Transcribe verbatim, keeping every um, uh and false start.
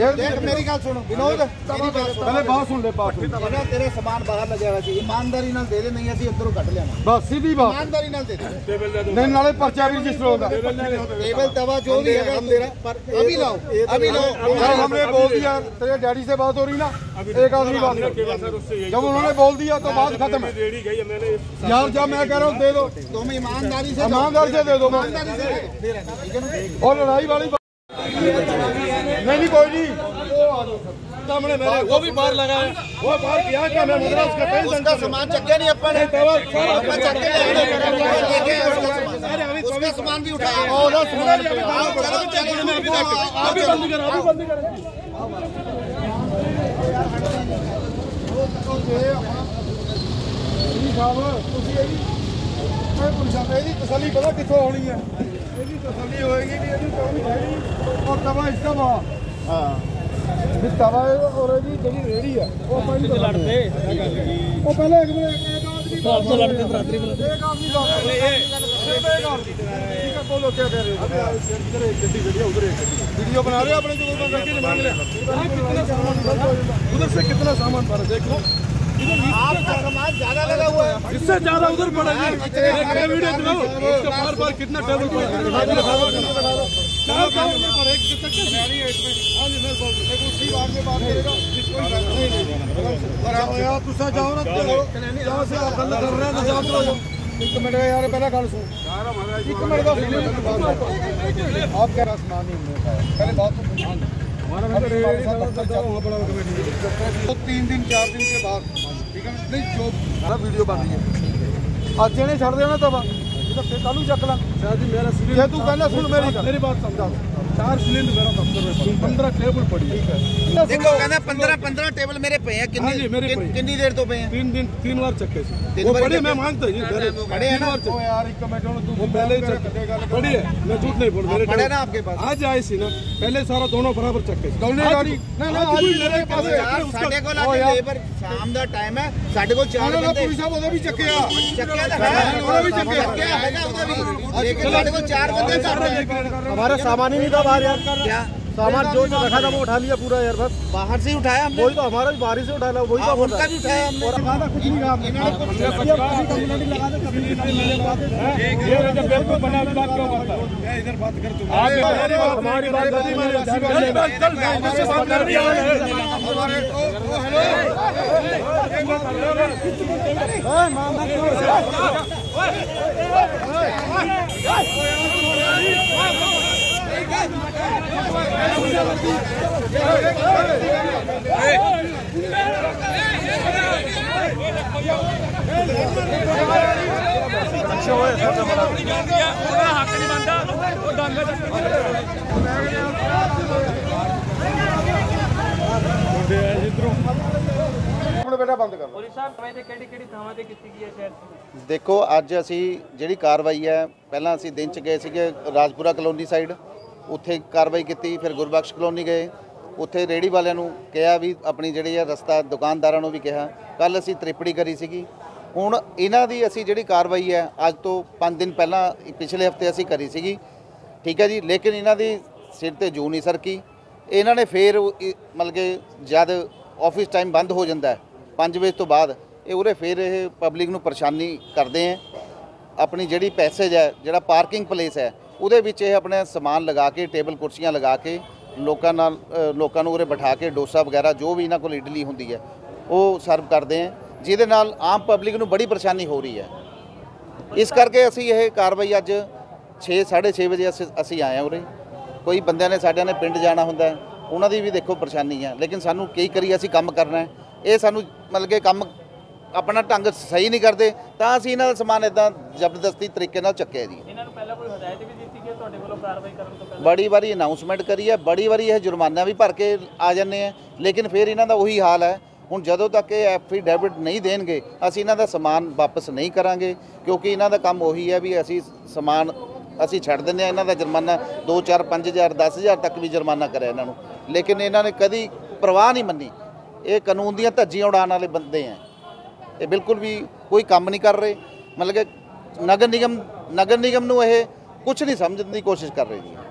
मेरी गल सुन विनोद, पहले बात सुन ले बात ना तेरे सामान बाहर लगे हुआ सी, ईमानदारी नाल दे दे, नहीं असि अंदरों कट लेना बस सीधी बात, ईमानदारी नाल दे दे। नहीं नाले पर्चा भी रजिस्टर होगा, टेबल तवा जो भी है तेरा, पर अभी लाओ अभी लाओ। हमने बोल दिया, तेरे डैडी से बात हो रही ना, एक आदमी बात, जब उन्होंने बोल दिया तो बात खत्म है यार। जब मैं कह रहा हूँ दे दो, तुम ईमानदारी से ईमानदारी से दे दो, और लड़ाई वाली नहीं नहीं कोई नहीं, सामने मेरे वो भी बाहर लगा है, वो बाहर किया क्या मैं मद्रास का पेन उसका सामान चक्के नहीं अपन उसका सामान भी उठाया, अभी बंद कर अभी बंद कर तसली पता कितों होनी है, तसली होएगी भी और तवा इसका वा हाँ तवा और जी रेडी है वो पहले लड़ते वो पहले एक आदमी लड़ते बरादरी एक आदमी ठीक है बोलो क्या कह रहे हो? इधर एक गड्डी खड़ी है, उधर एक वीडियो बना रहे हो अपने जो गलती नहीं मांग ले, उधर से कितना सामान भरा देख लो, आपका सामान ज्यादा लगा हुआ है, इससे ज्यादा उधर पड़ा है। वीडियो दिखाओ उसका बार बार कितना टेबल पड़ा है, जाओ ना जहाँ से आप गल कर रहे हैं जाओ तो एक मिनट यार पहले गल सुन, एक मिनट का आप क्या सामान नहीं मिलता है, पहले बात तो तीन दिन चार दिन के बाद ठीक है नहीं जो सारा वीडियो बन रही है आज ने छड़ देना तब तो फिर कल चक ला जी मेरा ये तू पहले सुन मेरी मेरी बात समझा, चार सिलेंडर मेरा दफ्तर में पंद्रह टेबल पड़ी है, देखो कहना पंद्रह पंद्रह टेबल मेरे पे हैं, कितनी कितनी देर तो पे हैं? तीन दिन तीन बार चक्के से वो बड़े मैं मांगता जी बड़े हैं ना यार एक कमेंट तू पहले ही बड़ी है, मैं झूठ नहीं बोल मेरे बड़े ना आपके पास आज आए सी ना पहले सारा दोनों बराबर चक्के दोनों गाड़ी ना ना आज मेरे पास साडे को लाके लेबर शाम दा टाइम है, साडे को चार बंदे पुलिस साहब ओदा भी चक्के आ चक्के दा है ओदा भी चक्के हैगा ओदा भी, लेकिन साडे को चार बंदे हमारा सामान ही नहीं था बाहर यार, क्या सामान जो रखा था वो उठा लिया पूरा यार, बस बाहर से उठाया हमने, वही तो हमारा भी बाहर से उठाया वही तो उनका भी उठाया हमने, और खाना कुछ नहीं कहा हमने बिल्कुल बना बात क्यों करता है इधर बात कर तू हमारी बात बेटा बंद कर देखो अज असी जिहड़ी कार्रवाई है पहला असी दिन च गए सीगे राजपुरा कलोनी साइड, उत्थे कार्रवाई की, फिर गुरबख्श कलोनी गए, उत्थे रेहड़ी वालिਆਂ ਨੂੰ ਕਿਹਾ ਵੀ ਆਪਣੀ ਜਿਹੜੀ ਹੈ ਰਸਤਾ ਦੁਕਾਨਦਾਰਾਂ ਨੂੰ ਵੀ ਕਿਹਾ, ਕੱਲ ਅਸੀਂ ਤ੍ਰਿਪੜੀ ਕਰੀ ਸੀਗੀ। ਹੁਣ ਇਹਨਾਂ ਦੀ ਅਸੀਂ ਜਿਹੜੀ ਕਾਰਵਾਈ ਹੈ ਅੱਜ ਤੋਂ ਪੰਜ ਦਿਨ ਪਹਿਲਾਂ ਪਿਛਲੇ ਹਫਤੇ ਅਸੀਂ ਕਰੀ ਸੀਗੀ ਠੀਕ ਹੈ ਜੀ, ਲੇਕਿਨ ਇਹਨਾਂ ਦੀ ਸਿਰ ਤੇ ਜੂ ਨਹੀਂ ਸਰਕੀ, ਇਹਨਾਂ ਨੇ ਫੇਰ ਮਤਲਬ ਕਿ ਜਦ ਆਫਿਸ ਟਾਈਮ ਬੰਦ ਹੋ ਜਾਂਦਾ ਹੈ पाँच बजे तो बाद ये उरे फिर ये पब्लिक नूं परेशानी करते हैं, अपनी जिहड़ी पैसेज है जिहड़ा पार्किंग प्लेस है उहदे विच ये अपने समान लगा के टेबल कुर्सियां लगा के लोकां नाल लोकां नूं उरे बिठा के डोसा वगैरह जो भी इन्हां कोल इडली हुंदी है वो सर्व करते हैं, जिहदे नाल आम पब्लिक नूं बड़ी परेशानी हो रही है। इस करके असीं ये कार्रवाई अज छे साढ़े छे बजे असीं आए उरे, कोई बंदियां ने साडियां ने पिंड जाना हुंदा है, उन्हां दी भी देखो परेशानी है, लेकिन सानूं कई करी असीं काम करना है, ये सानू मतलब कि काम अपना ढंग सही नहीं करते तो असीं इन्हां दा समान इदां जबरदस्ती तरीके नाल चक्किया जी। बड़ी बारी अनाउंसमेंट करी है, बड़ी बारी यह जुर्माना भी भर के आ जाते हैं, लेकिन फिर इन्हां दा उही हाल है। हुण जदों तक ये एफीडेविट नहीं देणगे असीं इन्हां दा समान वापस नहीं करांगे, क्योंकि इन्हां दा काम उही है भी असीं समान असीं छड्ड दिंदे आं, इन्हां दा जुर्माना दो चार पाँच हज़ार दस हज़ार तक भी जुर्माना करिया इन्हां नूं, लेकिन इन्हां ने कदी परवाह नहीं मन्नी। ये कानून दियां धज्जियां उड़ाने वाले बंदे हैं, ये बिल्कुल भी कोई काम नहीं कर रहे, मतलब कि नगर निगम नगर निगम नूं ये कुछ नहीं समझने की कोशिश कर रही है।